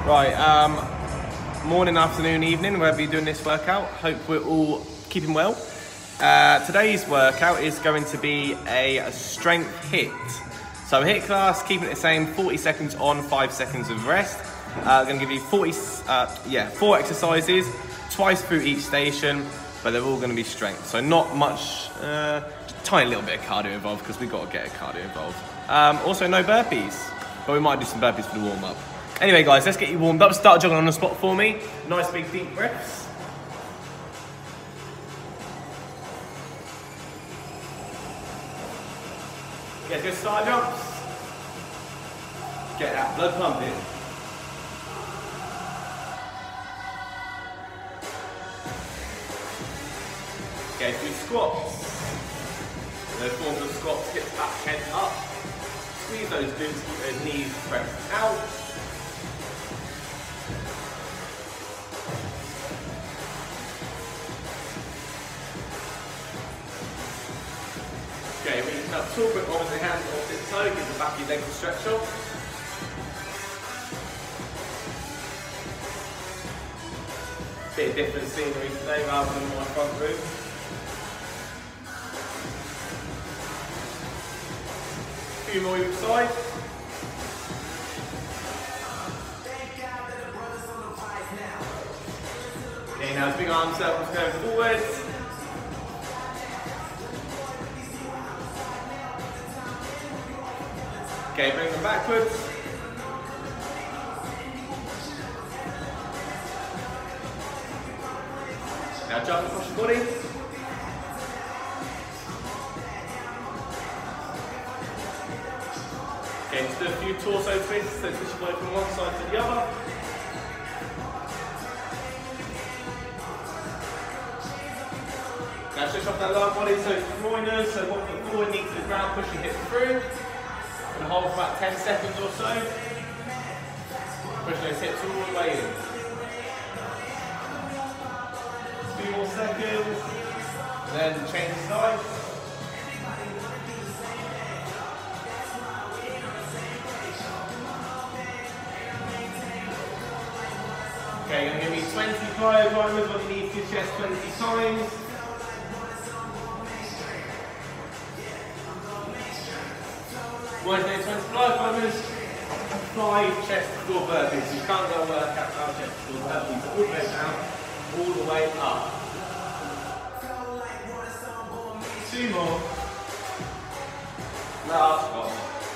Right, morning, afternoon, evening, wherever you're doing this workout. Hope we're all keeping well. Today's workout is going to be a strength HIIT. So HIIT class, keeping it the same, 40 seconds on, 5 seconds of rest. Going to give you 4 exercises, twice through each station, but they're all going to be strength. So not much, tiny little bit of cardio involved because we've got to get a cardio involved. Also no burpees, but we might do some burpees for the warm up. Anyway guys, let's get you warmed up. Start jogging on the spot for me. Nice big deep breaths. Get good side jumps. Get that blood pumping. Get through squats. Those forms of squats, hips back, head up. Squeeze those glutes, keep those knees pressed out. Okay, we can have tall grip opposite hand, opposite toe, give the back of your legs a stretch off. Bit of different scenery today rather than my front room. A few more each side. Okay, now big arm circles going forwards. Okay, bring them backwards. Now jump across your body. Okay, just do a few torso twists, so twist your body from one side to the other. Now switch off that lower body, so groiners, so 1 foot forward, knee to the ground, push your hips through. And hold for about 10 seconds or so. Push those hips all the way in. A few more seconds. And then change side. Okay, you're going to give me 20 plyo climbers underneath your chest 20 times. One day 20 plyo climbers, 5 chest to floor burpees. You can't go work out 5 chest to floor burpees all the way down, all the way up. 2 more. Last one.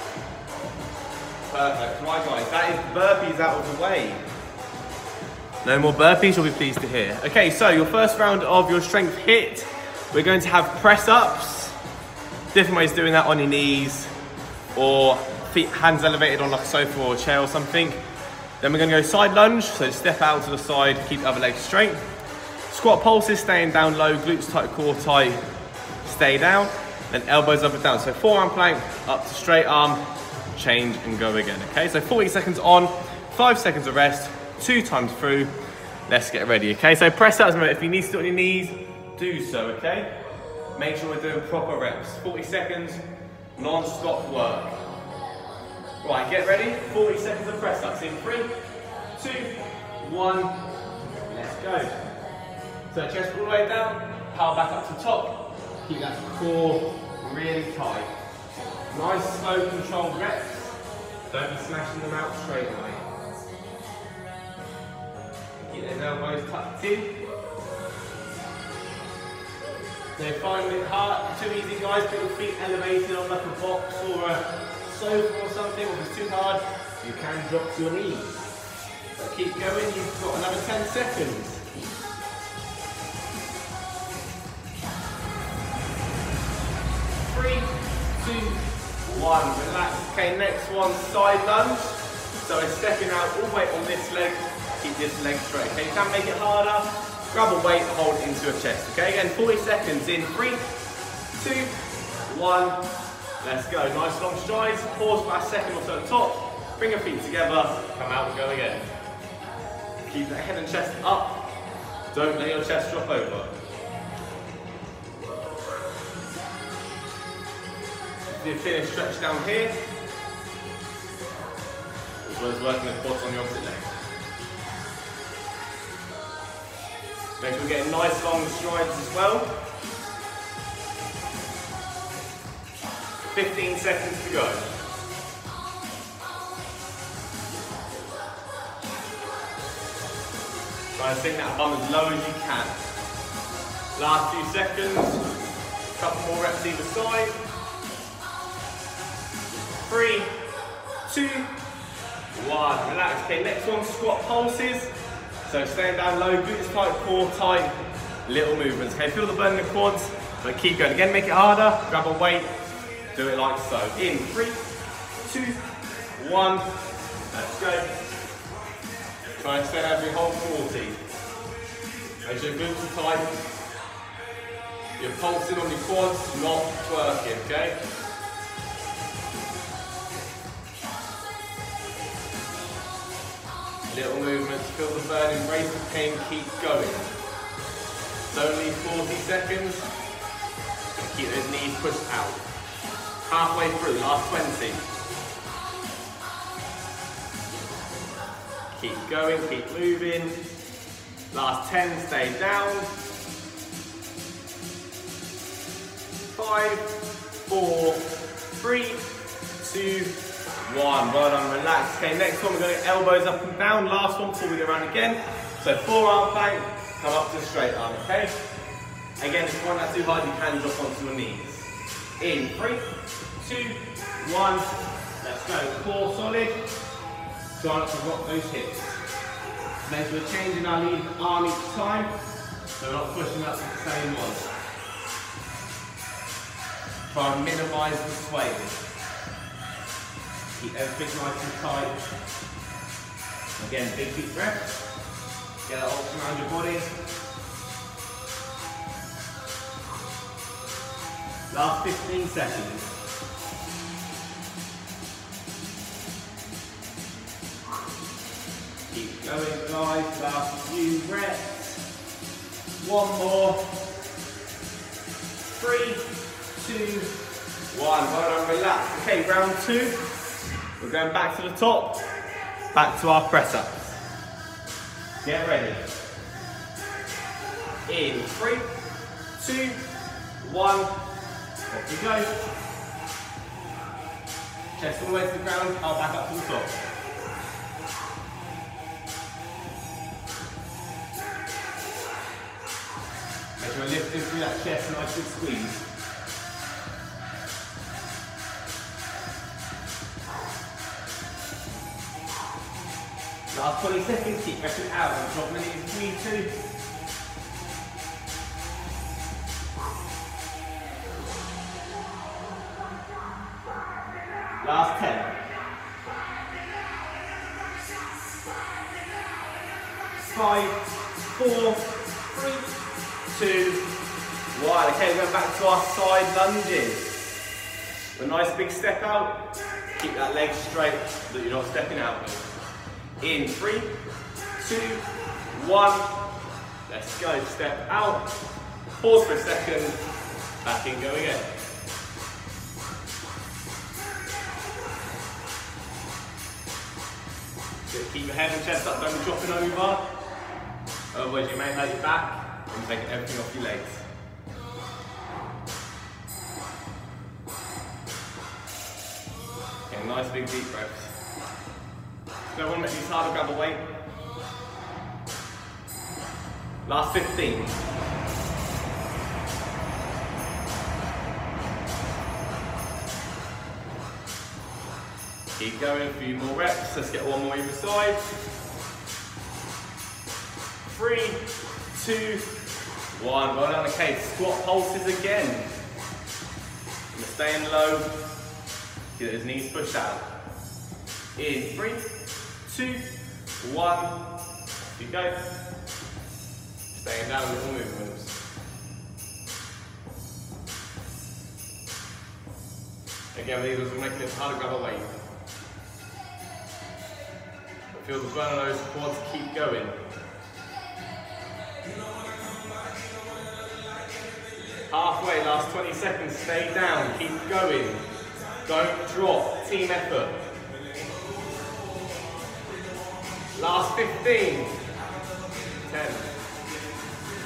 Perfect. Right guys, that is burpees out of the way. No more burpees, you'll be pleased to hear. Okay, so your first round of your strength HIIT, we're going to have press ups. Different ways of doing that on your knees, or feet, hands elevated on like a sofa or a chair or something. Then we're going to go side lunge, so step out to the side, keep the other leg straight. Squat pulses, staying down low, glutes tight, core tight, stay down. Then elbows up and down. So forearm plank, up to straight arm, change and go again. Okay, so 40 seconds on, 5 seconds of rest, 2 times through. Let's get ready, okay? So press ups, if you need to sit on your knees, do so, okay? Make sure we're doing proper reps. 40 seconds, non-stop work. Right, get ready. 40 seconds of press ups in 3, 2, 1. Let's go. So chest all the way down, power back up to top. Keep that core really tight. Nice, slow, controlled reps. Don't be smashing them out straight away. Keep those elbows tucked in. So find it hard, too easy guys, put your feet elevated on like a box or a sofa or something, or if it's too hard, you can drop to your knees. But keep going, you've got another 10 seconds. 3, 2, 1, relax. Okay, next one, side lunge. So we're stepping out all the way on this leg, keep this leg straight. Okay, you can make it harder. Grab a weight, hold it into your chest. Okay, again, 40 seconds in 3, 2, 1. Let's go. Nice long strides. Pause for a second or so at the top. Bring your feet together. Come out and go again. Keep that head and chest up. Don't let your chest drop over. If you finish stretch down here, as well as working the quads on the opposite leg. Make sure we're getting nice long strides as well. 15 seconds to go. Try and sink that bum as low as you can. Last few seconds. Couple more reps either side. 3, 2, 1. Relax. Okay, next one, squat pulses. So staying down low, glutes tight, core tight, little movements. Okay, feel the burn in the quads, but keep going. Again, make it harder. Grab a weight. Do it like so. In 3, 2, 1. Let's go. Try and stay down your whole 40. Make sure your glutes are tight. You're pulsing on your quads, not working, okay? Little movements, feel the burn, embrace the pain, keep going. It's only 40 seconds. Keep those knees pushed out. Halfway through, last 20. Keep going, keep moving. Last 10, stay down. 5, 4, 3, 2, 1. Well done, relax. Okay, next one, we're going to elbows up and down. Last one before we go around again. So forearm plank, come up to straight arm, okay? Again, if you want that too hard, you can drop onto your knees. In 3, 2, 1. Let's go. Core solid. Try not to rock those hips. Make sure we're changing our lead arm each time, so we're not pushing up to the same one. Try and minimise the sway. Keep everything nice and tight. Again, big deep breath. Get that ulcer around your body. Last 15 seconds. Keep going, guys. Last few reps. One more. 3, 2, 1. Well done, relax. Okay, round 2. We're going back to the top. Back to our press ups. Get ready. In 3, 2, 1. Off you go. Chest all the way to the ground. I'll back up to the top. Make sure you're lifting through that chest, nice and squeeze. Last 20 seconds, keep pressing out and drop the knees, 3, 2. Last 10. 5, 4, 3, 2, 1. Okay, we're going back to our side lunges. A nice big step out. Keep that leg straight so that you're not stepping out. In 3, 2, 1. Let's go. Step out. Pause for a second. Back in, go again. Good. Keep your head and chest up, don't be dropping over. Otherwise you may hurt your back and take everything off your legs. Okay, nice big deep breaths. So I want to make these harder, grab a weight. Last 15. Keep going, a few more reps. Let's get one more either side. 3, 2, 1. Well done. Okay, squat pulses again. We're staying low. Get those knees pushed out. In 3, 2, 1. Off you go. Staying down, little movements. Again, these will make it harder to grab a weight. Feel the burn on those quads, keep going. Halfway, last 20 seconds, stay down, keep going. Don't drop, team effort. Last 15. 10,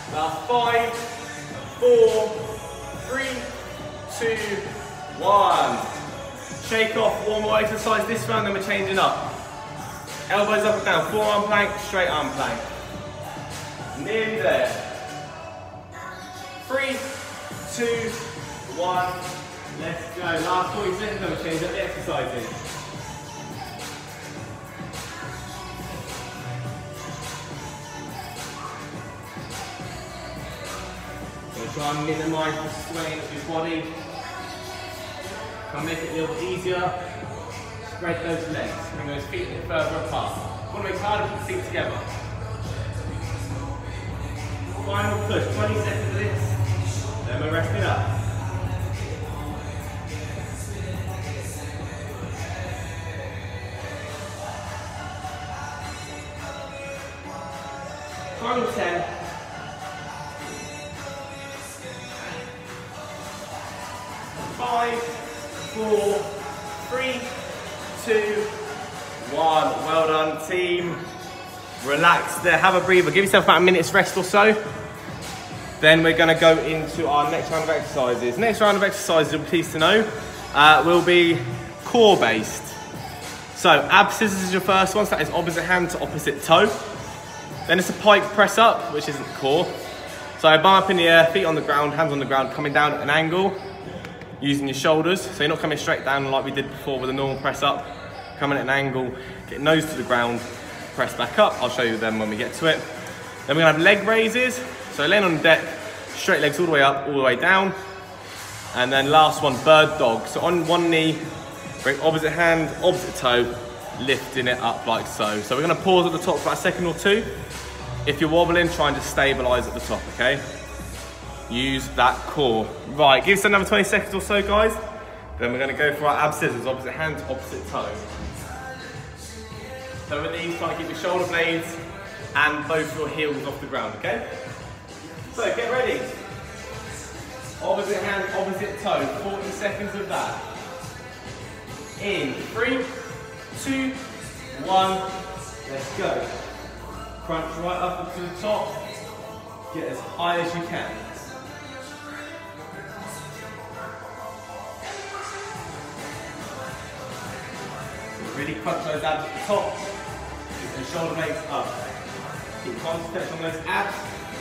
Last 5, 4, 3, 2, 1. Shake off, one more exercise this round, then we're changing up. Elbows up and down, forearm plank, straight arm plank. Nearly there. 3, 2, 1. Let's go. Last 40 seconds, then we'll change up the exercises. Try and minimise the swaying of your body. Try and make it a little bit easier. Spread those legs, bring those feet a bit further apart. Want to make it harder to keep the feet together. Final push, 20 seconds of this, then we're resting up. Final 10. 5, 4, 3, 2, 1. Well done, team. Relax there, have a breather. Give yourself about a minute's rest or so. Then we're going to go into our next round of exercises. Next round of exercises, you'll be pleased to know, will be core based. So ab scissors is your first one, so that is opposite hand to opposite toe. Then it's a pike press up, which isn't core. So bum up in the air, feet on the ground, hands on the ground, coming down at an angle. Using your shoulders, so you're not coming straight down like we did before with a normal press up. Coming at an angle, get nose to the ground, press back up. I'll show you them when we get to it. Then we're gonna have leg raises. So laying on the deck, straight legs all the way up, all the way down. And then last one, bird dog. So on one knee, bring opposite hand, opposite toe, lifting it up like so. So we're gonna pause at the top for about a second or two. If you're wobbling, try and just stabilize at the top, okay? Use that core. Right, give us another 20 seconds or so, guys. Then we're gonna go for our ab scissors, opposite hand, opposite toe. So with these, try to keep your shoulder blades and both your heels off the ground, okay? So get ready. Opposite hand, opposite toe, 40 seconds of that. In, 3, 2, 1, let's go. Crunch right up to the top. Get as high as you can. Really crunch those abs at the top. Keep those shoulder blades up. Keep concentrating on those abs.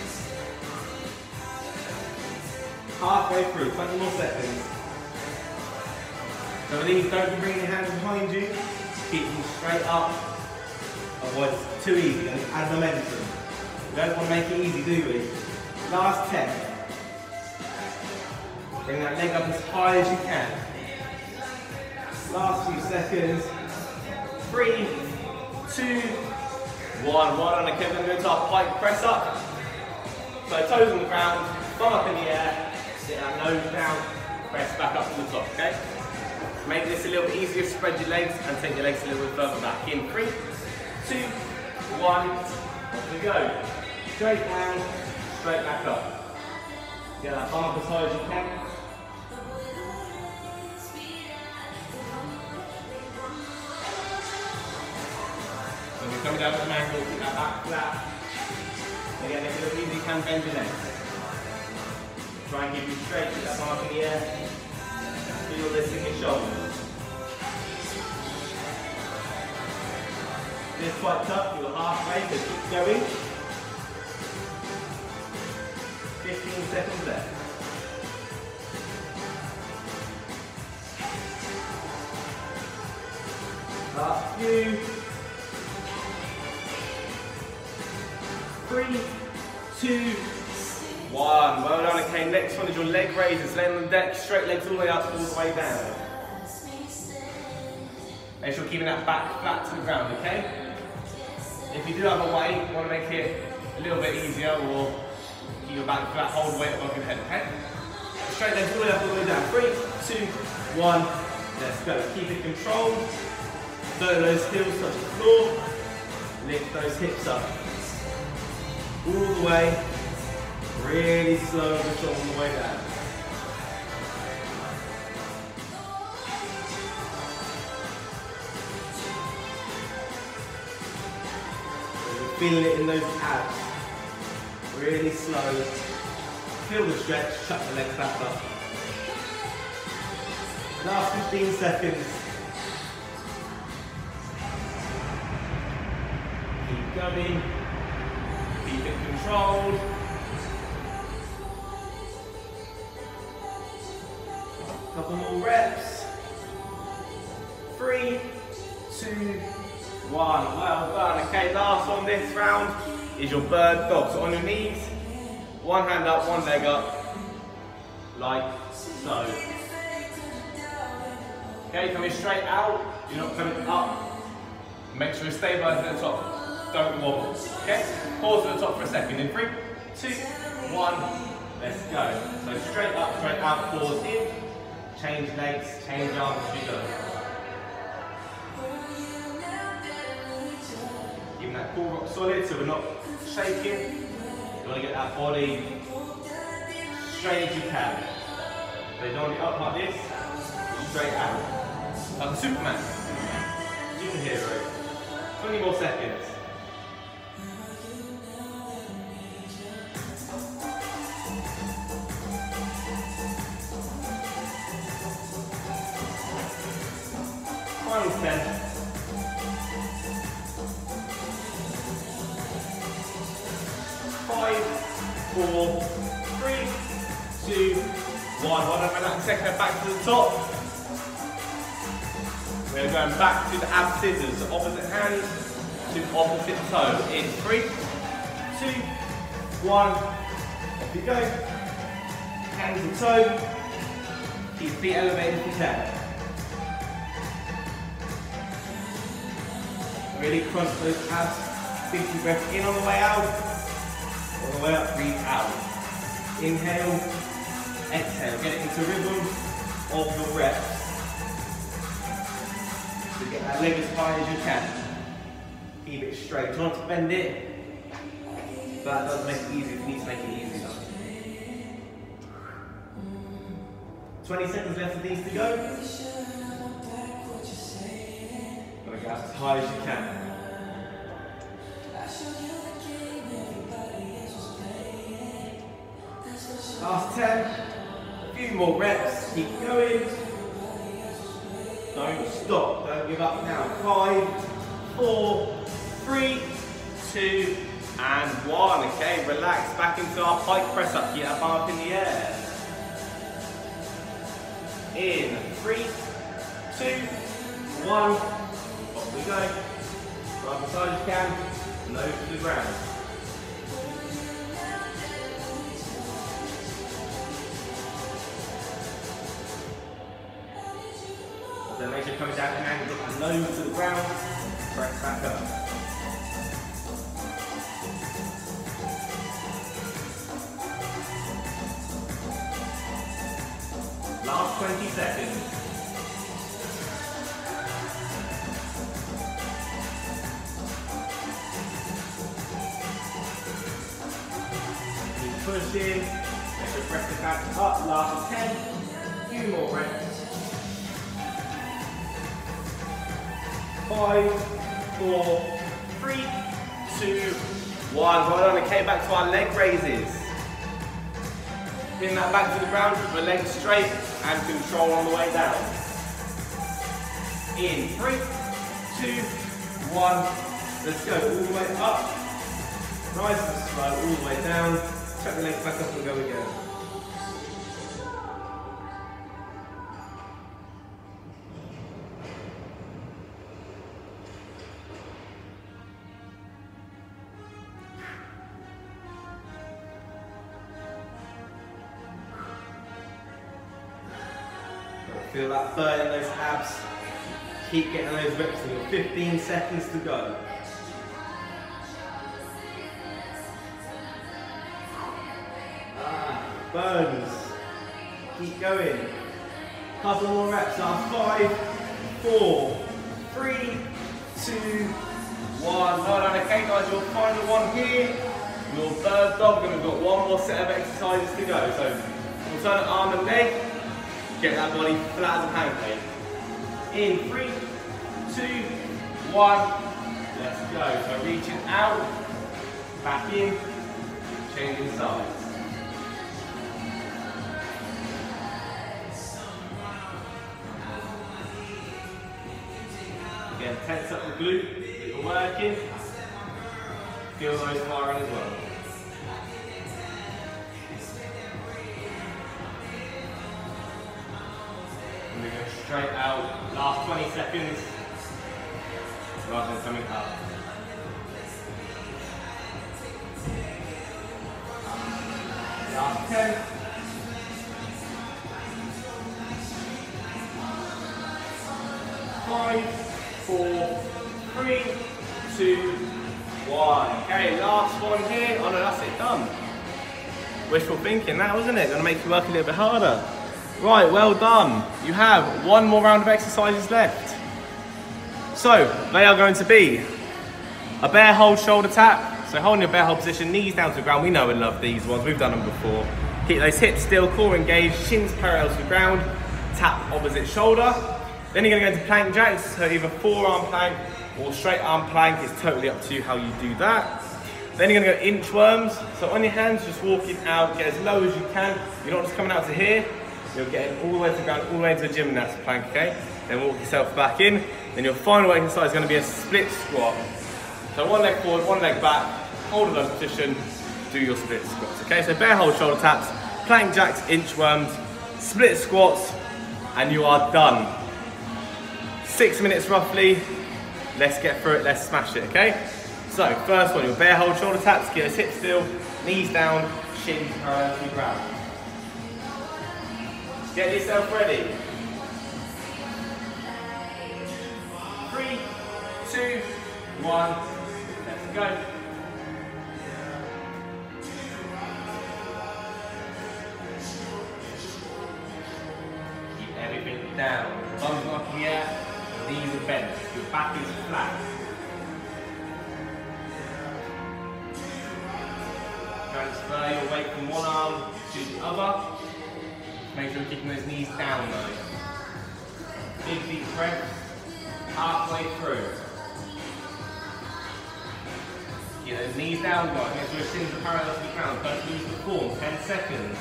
Halfway through, 20 more seconds. So with these, don't be bringing your hands behind you. Keep them straight up. Otherwise it's too easy and add momentum. We don't want to make it easy, do we? Last 10. Bring that leg up as high as you can. Last few seconds. 3, 2, 1. Well done, okay, we're going to go into our pike press up. So toes on the ground, thumb up in the air, sit our nose down, press back up to the top, okay? Make this a little bit easier, spread your legs and take your legs a little bit further back. In 3, 2, 1, off we go. Straight down, straight back up. Get that thumb up as high as you can. When you're coming down at an angle, keep that back flat. Again, if you're easy, you can bend your legs. Try and keep them straight, keep that arm up in the air. Feel this in your shoulders. This is quite tough, you're halfway, so keep going. 15 seconds left. Last few. 3, 2, 1. Well done, okay. Next one is your leg raises. Lay on the deck, straight legs all the way up, all the way down. Make sure you're keeping that back flat to the ground, okay? If you do have a weight, you want to make it a little bit easier, or keep your back flat, hold the weight above your head, okay? Straight legs all the way up, all the way down. 3, 2, 1. Let's go. Keep it controlled. Don't those heels touch the floor. Lift those hips up. All the way, really slow push on the way down. So you're feeling it in those abs. Really slow. Feel the stretch, chuck the legs back up. Last 15 seconds. Keep going. Keep it controlled. Couple more reps. 3, 2, 1. Well done. Okay, last one this round is your bird dog. So on your knees, one hand up, one leg up, like so. Okay, coming straight out, you're not coming up. Make sure you stabilise at the top. Don't wobble. Okay? Pause at the top for a second. In 3, 2, 1, let's go. So straight up, straight out, pause in. Change legs, change arms as you go. Keeping that core rock solid so we're not shaking. You want to get that body straight as you can. So you don't get up like this, straight out. Like a Superman. Superhero. 20 more seconds. Final 10. 5, 4, 3, 2, 1. Well done, relax. Second back to the top. We're going back to the ab scissors. So opposite hand to opposite toe. In 3, 2, 1. Off you go. Hand to toe. Keep feet elevated if you can. Really crunch those abs. Big deep breath in on the way out. On the way up, breathe out. Inhale, exhale. Get it into rhythm of your reps. So get that leg as high as you can. Keep it straight. Try not to bend it. But that does make it easy if you need to make it easier. 20 seconds left of these to go. Gotta get as high as you can. Last 10. A few more reps. Keep going. Don't stop. Don't give up now. 5, 4, 3, 2, and 1. Okay, relax. Back into our pike press up. Keep that bar up in the air. In 3, 2, 1. Off we go. Right beside you can. Nose to the ground. Then make sure you're coming down an angle, and nose to the ground. Press back up. Last 20 seconds. Keep pushing. Make sure press the back up. Last 10. A few more reps. 5, 4, 3, 2, 1. Well done. Okay, back to our leg raises. Pin that back to the ground with the legs straight and control on the way down. In 3, 2, 1. Let's go. All the way up. Nice and slow. All the way down. Check the legs back up and go again. Feel that burn in those abs. Keep getting those reps in. You've got 15 seconds to go. Burns. Keep going. Couple more reps. Last 5, 4, 3, 2, 1. Well done. Okay guys, your final one here. Your bird dog, and we've got one more set of exercises to go. So alternate arm and leg. Get that body flat as a pancake. In 3, 2, 1. Let's go. So reaching out, back in, Changing sides. Again, tense up the glute that you're working. Feel those firing as well. And we go straight out, last 20 seconds, rather than coming up. Last 10. 5, 4, 3, 2, 1. Okay, last one here. Oh no, that's it, done. Wishful thinking that, wasn't it? Gonna make you work a little bit harder. Right, well done. You have one more round of exercises left. So, they are going to be a bear hold shoulder tap. So holding your bear hold position, knees down to the ground. We know and love these ones, we've done them before. Keep those hips still, core engaged, shins parallel to the ground, tap opposite shoulder. Then you're gonna go into plank jacks, so either forearm plank or straight arm plank. It's totally up to you how you do that. Then you're gonna go inchworms. So on your hands, just walking out, get as low as you can. You're not just coming out to here, you're getting all the way to the ground, all the way into the gymnast plank, okay? Then walk yourself back in. Then your final exercise is gonna be a split squat. So one leg forward, one leg back, hold a low position, do your split squats, okay? So bear hold shoulder taps, plank jacks, inchworms, split squats, and you are done. 6 minutes roughly. Let's get through it, let's smash it, okay? So, first one, your bear hold shoulder taps, get those hips still, knees down, shins parallel to the ground. Get yourself ready. 3, 2, 1, let's go. Keep everything down, thumbs up in the air, knees are bent, your back is flat. Transfer your weight from one arm to the other. Make sure you're keeping those knees down though. Big deep breath, halfway through. Keep those knees down guys, make sure your shins are parallel to the ground, don't lose the form, 10 seconds.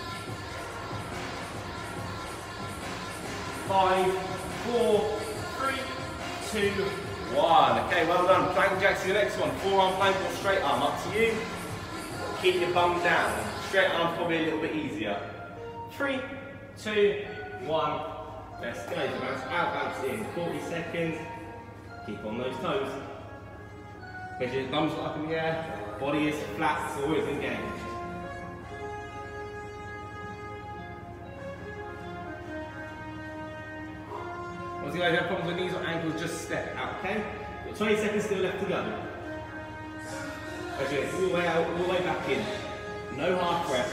5, 4, 3, 2, 1. Okay, well done. Plank jacks to the next one. Forearm plank or straight arm, up to you. Keep your bum down. Straight arm probably a little bit easier. 3, 2, 1. Let's go. Bounce out, bounce in. 40 seconds. Keep on those toes. Make sure your thumbs are up in the air. Body is flat, it's always engaged. Once you guys have problems with knees or ankles, just step out, okay? Got 20 seconds still left to go. Okay, all the way out, all the way back in. No half breaths.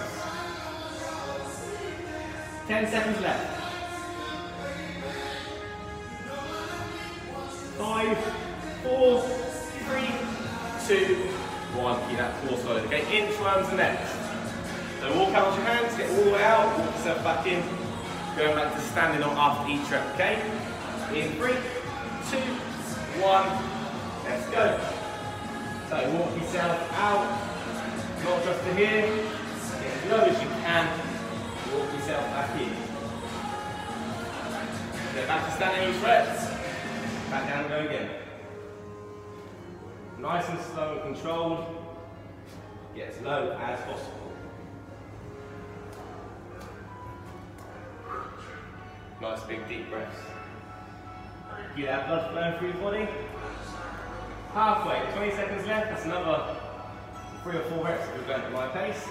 10 seconds left. 5, 4, 3, 2, 1. Keep that core solid, okay? Inchworms are next. So walk out with your hands, get all the way out, walk yourself back in. Going back to standing on after each rep, okay? In 3, 2, 1, let's go. So walk yourself out, not just to here, get as low as you can, walk yourself back in. Get back to standing each reps, back down and go again. Nice and slow and controlled, get as low as possible. Nice big deep breaths. Get that blood flowing through your body. Halfway, 20 seconds left, that's another 3 or 4 reps if you're going at my pace.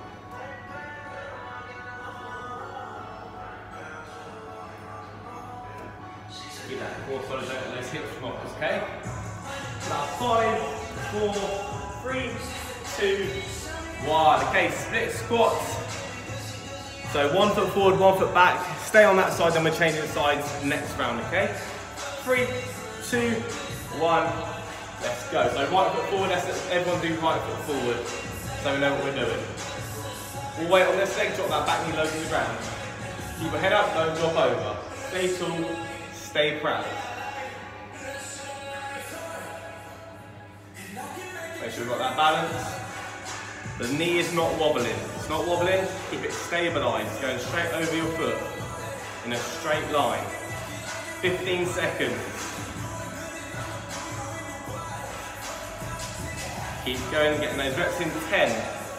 Get that core solid, don't let those hips come off, okay? Last 5, 4, 3, 2, 1. Okay, split squats. So 1 foot forward, 1 foot back. Stay on that side, then we're changing sides next round, okay? 3, 2, 1. Let's go. So right foot forward, let's everyone do right foot forward so we know what we're doing. We'll wait on this leg, drop that back knee low to the ground. Keep your head up, don't drop over. Stay tall, stay proud. Make sure we've got that balance. The knee is not wobbling. It's not wobbling, keep it stabilised, going straight over your foot in a straight line. 15 seconds. Keep going, getting those reps in 10.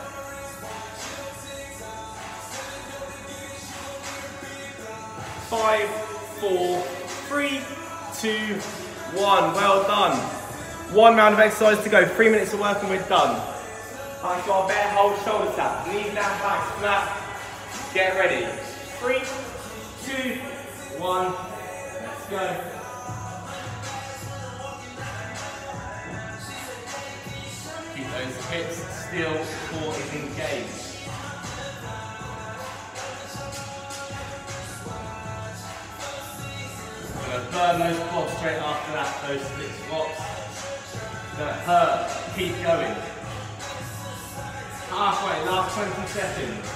5, 4, 3, 2, 1. Well done. 1 round of exercise to go. 3 minutes of work and we're done. Nice, got a bear hold, shoulder tap. Knees down, back, snap. Get ready. 3, 2, 1. Let's go. Keep those hips still, core is engaged. Burn those quads straight after that, those split squats. It's gonna hurt, keep going. Halfway, last 20 seconds.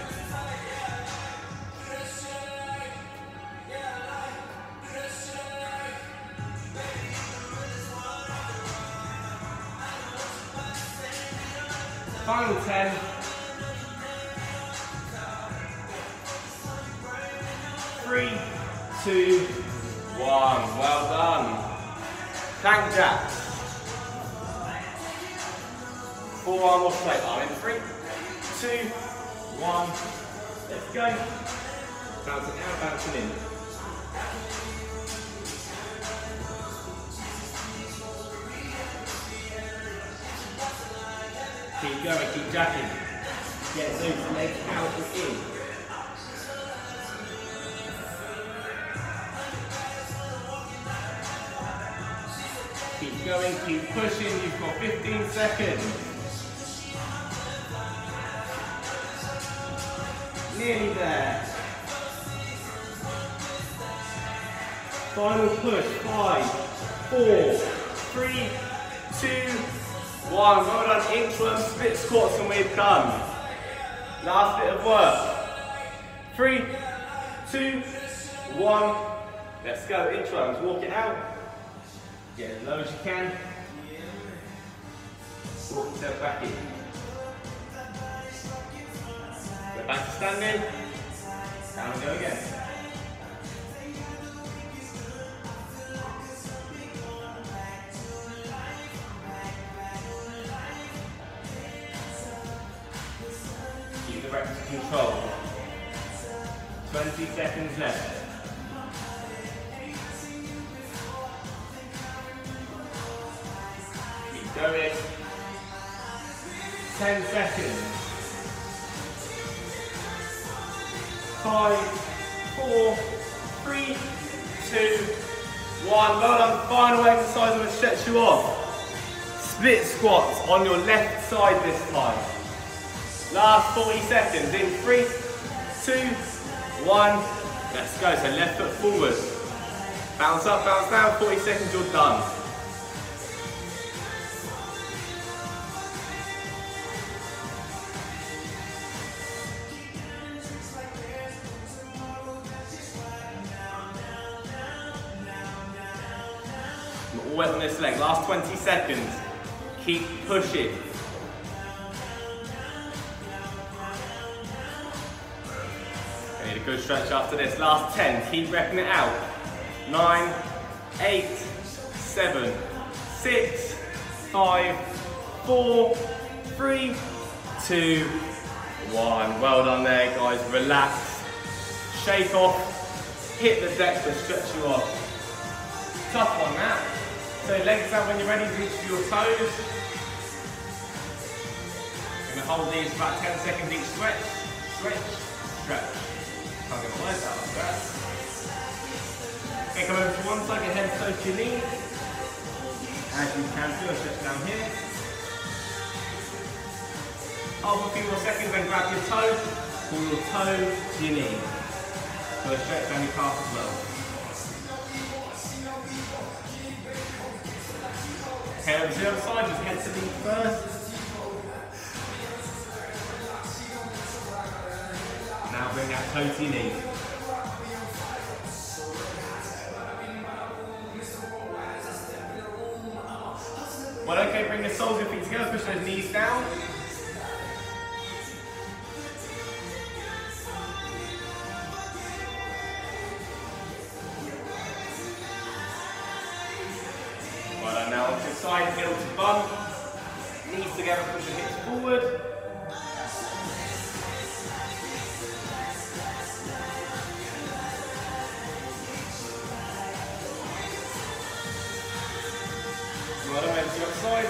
Final 10. 3, 2, 1. Well done. Plank jacks. Forearm or straight arm in 3, 2, 1. Let's go. Bouncing out, bouncing in. Keep going, keep jacking. Get those legs out and in. Keep going, keep pushing. You've got 15 seconds. Nearly there. Final push. 5, 4, 3, 2, 1. Well done. Inchworm split squats and we're done. Last bit of work. 3, 2, 1. Let's go. Inchworms. Walk it out. Get as low as you can. Walk yourself back in. Go back to standing. Down and go again. Keep the reps controlled. 20 seconds left. Going. 10 seconds. 5, 4, 3, 2, 1. Well done. Final exercise I'm going to stretch you off. Split squats on your left side this time. Last 40 seconds. In 3, 2, 1. Let's go. So left foot forward. Bounce up, bounce down. 40 seconds, you're done. All wet on this leg. Last 20 seconds. Keep pushing. I need a good stretch after this. Last 10. Keep repping it out. 9, 8, 7, 6, 5, 4, 3, 2, 1. Well done there, guys. Relax. Shake off. Hit the deck to stretch you off. Tough one, that. So legs out when you're ready, reach for your toes. We're going to hold these for about 10 seconds each. Stretch, stretch, stretch. Can't get my words out like that. Okay, come over to one side, your head close to your knee. As you can do, a stretch down here. Hold for a few more seconds, then grab your toe, pull your toe to your knee. So a stretch down your calf as well. Okay, over to the other side, just head to the knee first. Now bring that toe to your knee. Well, okay, bring the soles of your feet together, push those knees down. side heel to bum. Knees together, push your hips forward. Well done, over to the other side.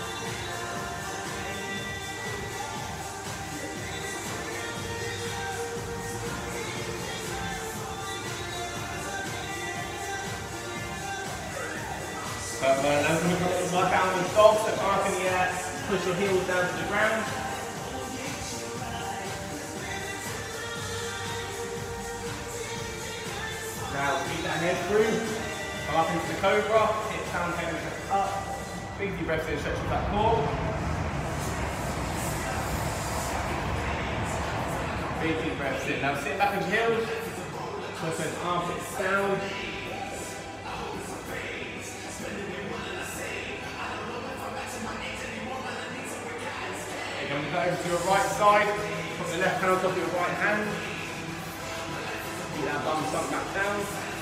Perfect, and I'm going to work out with dog, so far up in the air, push your heels down to the ground. Now feet that head through, come up into the cobra, hip down, head and chest up. Big deep breaths in, stretch your back core. Big deep breaths in. Now sit back on your heels, push those armpits down. Come over to your right side, put the left hand on top of your right hand. Keep that bum sunk back down.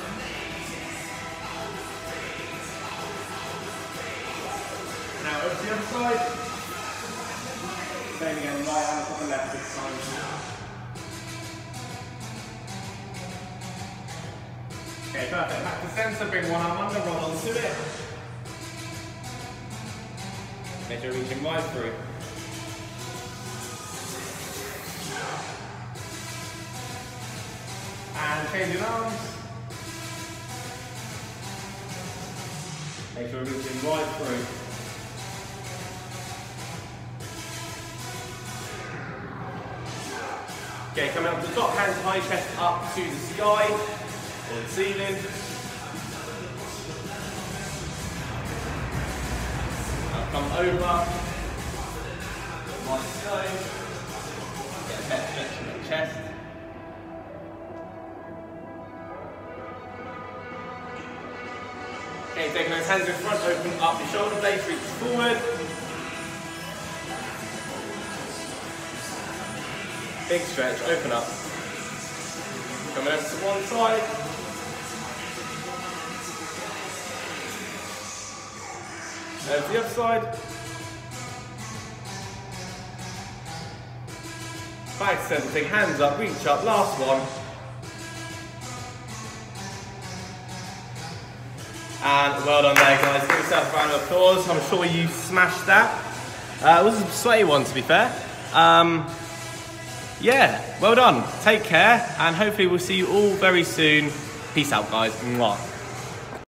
Now over to the other side. Same again, right hand on top of left this time. Okay, perfect. Back to centre, bring one arm under, roll onto it. Make sure you're reaching right through. And change your arms. Make sure we're reaching right through. Okay, coming up to the top, hands high, chest up to the sky or the ceiling. Now come over. Like so. Get a better stretch in the chest. Okay, taking those hands in front, open up the shoulder blades, reach forward. Big stretch, open up. Coming over to one side. Over to the other side. Back to center, take hands up, reach up, last one. And well done there, guys. Give yourself a round of applause. I'm sure you smashed that. It was a sweaty one, to be fair. Yeah, well done. Take care, and hopefully we'll see you all very soon. Peace out, guys. Mwah.